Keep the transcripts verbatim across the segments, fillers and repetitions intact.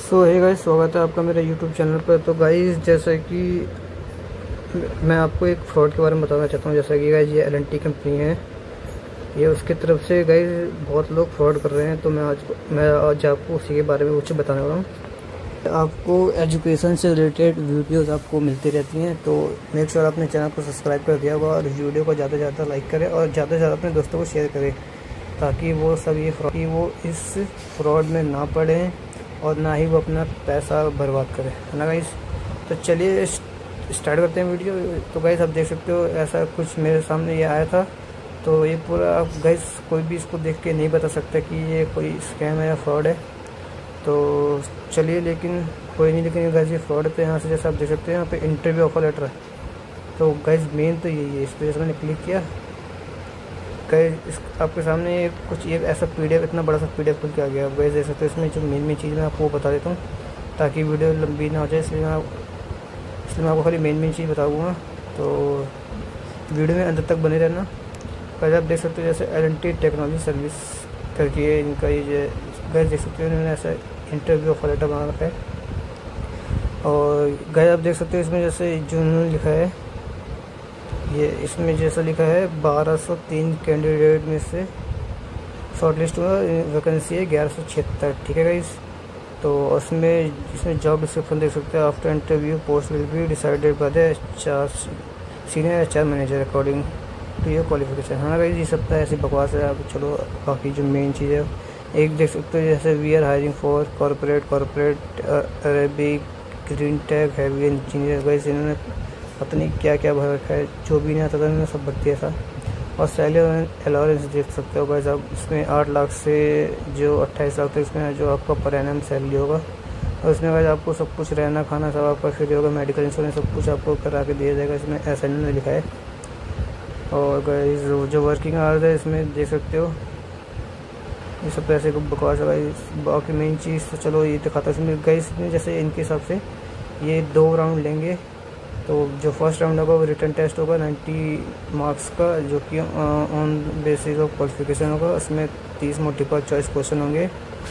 सो है गाइस, स्वागत है आपका मेरे यूट्यूब चैनल पर। तो गाइस जैसा कि मैं आपको एक फ्रॉड के बारे में बताना चाहता हूँ। जैसा कि गाइस ये एल एन टी कंपनी है, ये उसकी तरफ से गाइस बहुत लोग फ्रॉड कर रहे हैं। तो मैं आज मैं आज आपको उसी के बारे में कुछ बताने वाला हूँ। आपको एजुकेशन से रिलेटेड वीडियोज़ आपको मिलती रहती हैं, तो मेक श्योर आपने चैनल को सब्सक्राइब कर दिया होगा और इस वीडियो को ज़्यादा से ज़्यादा लाइक करें और ज़्यादा से ज़्यादा अपने दोस्तों को शेयर करें, ताकि वो सब ये फ्रॉड कि वो इस फ्रॉड में ना पड़ें और ना ही वो अपना पैसा बर्बाद करें, है ना गाइस। तो चलिए स्टार्ट करते हैं वीडियो। तो गाइस आप देख सकते हो ऐसा कुछ मेरे सामने ये आया था। तो ये पूरा आप गाइस कोई भी इसको देख के नहीं बता सकता कि ये कोई स्कैम है या फ्रॉड है। तो चलिए, लेकिन कोई नहीं, लेकिन गाइस ये फ्रॉड है। तो यहाँ से जैसे आप देख सकते हैं यहाँ पे इंटरव्यू ऑफर लेटर है। तो गाइस मेन तो यही है, इस पर जैसे मैंने क्लिक किया, गाइस इस आपके सामने ये कुछ ये ऐसा पीडीएफ, इतना बड़ा सा पीडीएफ खुल के आ गया। गाइस देख सकते हो इसमें जो मेन मेन चीज़ मैं आपको बता देता हूँ ताकि वीडियो लंबी ना हो जाए, इसलिए मैं इसलिए मैं आपको खाली मेन मेन चीज़ बताऊँगा। तो वीडियो में अंत तक बने रहना। गाइस आप देख सकते हो जैसे L N T technology service करके इनका ये जो गाइस देख सकते हो इन्होंने ऐसा इंटरव्यू ऑफर लेटर बना रखा है। और गाइस आप देख सकते हो इसमें जैसे जो उन्होंने लिखा है, ये इसमें जैसा लिखा है बारह सौ तीन कैंडिडेट में से शॉर्ट लिस्ट हुआ, वैकेंसी है ग्यारह सौ छिहत्तर, ठीक है गाइस। तो उसमें इसमें जॉब डिस्क्रिप्शन देख सकते हैं। After interview post will be decided by the H R senior H R manager according to your qualification, है ना गाइस। ये सब तो ऐसी बकवास है। अब चलो बाकी जो मेन चीज़ है एक देख सकते हो जैसे we are hiring for corporate corporate Arabic green tag heavy engineer. Guys इन्होंने पता नहीं क्या क्या भर रखा है, जो भी नहीं आता था इन्होंने सब भर दिया था। और सैलरी अलाउंस देख सकते हो गाइस आप, इसमें आठ लाख से जो अट्ठाईस लाख तक इसमें जो आपका पर एनम सैलरी होगा। और इसमें गाइस आपको सब कुछ रहना खाना सब आपका फ्री होगा, मेडिकल इंश्योरेंस सब कुछ आपको करा के दिया जाएगा, इसमें ऐसा इन्होंने लिखा है। और गाइस जो वर्किंग आवर्स है इसमें देख सकते हो, ये सब पैसे को बकवास है गाइस। बाकी मेन चीज़ तो चलो ये दिखाता है इसमें गाइस में जैसे इनके हिसाब से ये दो राउंड लेंगे। तो जो फर्स्ट राउंड होगा वो रिटर्न टेस्ट होगा नब्बे मार्क्स का, जो कि ऑन बेसिस ऑफ क्वालिफिकेशन होगा। उसमें तीस मल्टीपल चॉइस क्वेश्चन होंगे।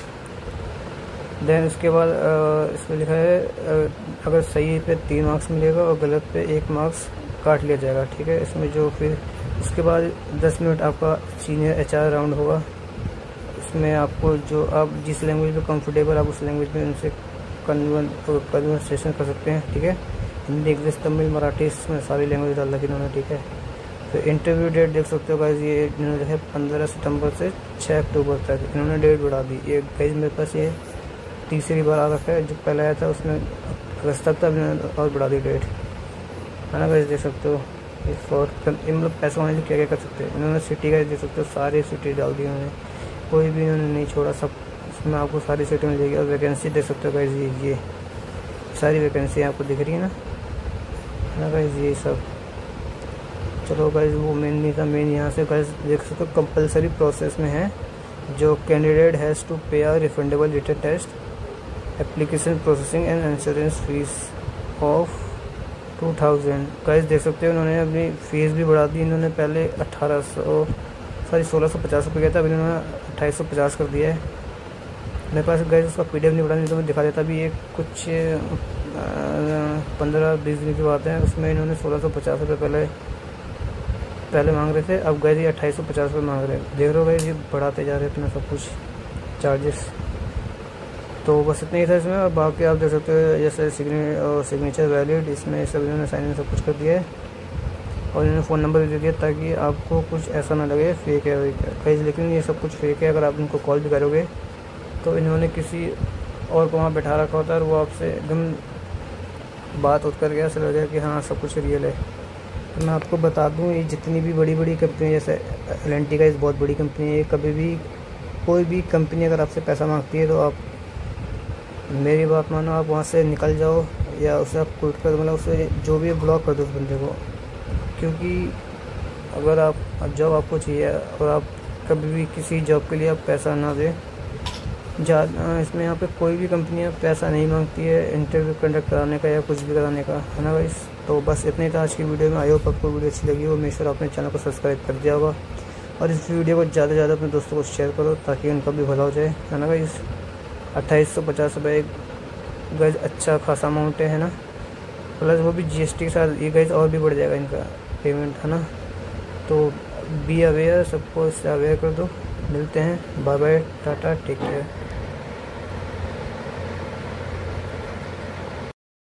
देन उसके बाद इसमें लिखा है अगर सही पे तीन मार्क्स मिलेगा और गलत पे एक मार्क्स काट लिया जाएगा, ठीक है। इसमें जो फिर उसके बाद दस मिनट आपका सीनियर एच आर राउंड होगा। इसमें आपको जो आप जिस लैंग्वेज में कंफर्टेबल आप उस लैंग्वेज में उनसे कन्वर्सेशन कर सकते हैं, ठीक है। हिंदी, इंग्लिश, तमिल, मराठी, इसमें सारी लैंग्वेज डाल रखी इन्होंने, ठीक है। तो इंटरव्यू डेट देख सकते हो गाइस, ये इन्होंने जो है पंद्रह सितंबर से छः अक्टूबर तक इन्होंने डेट बढ़ा दी। ये गाइस मेरे पास ये तीसरी बार आ रखा है, जो पहला आया था उसमें अगस्त तक था, इन्होंने और बढ़ा दी डेट, है ना गाइस। देख सकते हो ये फ्रॉड मतलब पैसा होने से क्या क्या कर सकते हैं इन्होंने। सिटी गाइस देख सकते हो सारी सिटी डाल दी उन्होंने, कोई भी इन्होंने नहीं छोड़ा, सब इसमें आपको सारी सिटी मिल जाएगी। और वैकेंसी देख सकते हो गाइस, ये ये सारी वैकेंसी आपको दिख रही है ना, ना गाइस ये सब। चलो गाइस वो मेन नहीं था, मेन यहाँ से गाइस देख सकते हो कंपलसरी प्रोसेस में है। जो candidate has to pay a refundable return test application processing and insurance fees of two thousand. Guys देख सकते हो उन्होंने अपनी फ़ीस भी बढ़ा दी। इन्होंने पहले अट्ठारह सौ सॉरी सोलह सौ पचास रुपये किया था, अभी इन्होंने अट्ठाईस सौ पचास कर दिया है। मेरे पास गाइस उसका पी डी एफ नहीं बढ़ा, नहीं तो मैं दिखा देता। अभी ये कुछ पंद्रह बीस दिन की बात है, उसमें इन्होंने सोलह सौ पचास रुपये पहले पहले मांग रहे थे, अब गए ये अट्ठाईस सौ पचास रुपये मांग रहे हैं। देख रहे हो गाइस ये बढ़ाते जा रहे हैं अपना सब कुछ चार्जेस। तो बस इतना ही था इसमें। और बाकी आप देख सकते हो जैसे सिग्नेचर वैलिड, इसमें सब इन्होंने साइन सब कुछ कर दिया है। और इन्होंने फ़ोन नंबर भी दे दिया ताकि आपको कुछ ऐसा ना लगे फेक है गाइस, लेकिन ये सब कुछ फेक है। अगर आप इनको कॉल भी करोगे तो इन्होंने किसी और को वहाँ बैठा रखा होता है और वो आपसे एकदम बात उठ कर गया, ऐसा लग गया कि हाँ सब कुछ रियल है। तो मैं आपको बता दूँ ये जितनी भी बड़ी बड़ी कंपनी जैसे एल एन टी का इस बहुत बड़ी कंपनी है, कभी भी कोई भी कंपनी अगर आपसे पैसा मांगती है तो आप मेरी बात मानो, आप वहाँ से निकल जाओ या उसे आप क्विट कर, मतलब उसे जो भी ब्लॉक कर दो उस बंदे को। क्योंकि अगर आप जॉब आपको चाहिए और आप कभी भी किसी जॉब के लिए आप पैसा ना दें, ज़्यादा इसमें यहाँ पे कोई भी कंपनियाँ पैसा नहीं मांगती है इंटरव्यू कंडक्ट कराने का या कुछ भी कराने का, है ना गाइस। तो बस इतने था आज की वीडियो में। आई होप आपको वीडियो अच्छी लगी हो। मेक श्योर अपने चैनल को सब्सक्राइब कर दिया होगा और इस वीडियो को ज़्यादा से ज़्यादा अपने दोस्तों को शेयर करो ताकि उनका भी भला हो जाए, है ना गाइस। अट्ठाईस सौ पचास रुपये गैस अच्छा खासा अमाउंट है ना, प्लस वो भी जीएसटी के साथ ये गैस और भी बढ़ जाएगा इनका पेमेंट है ना। तो बी अवेयर, सबको इससे अवेयर कर दो। मिलते हैं, bye bye, tata, take care.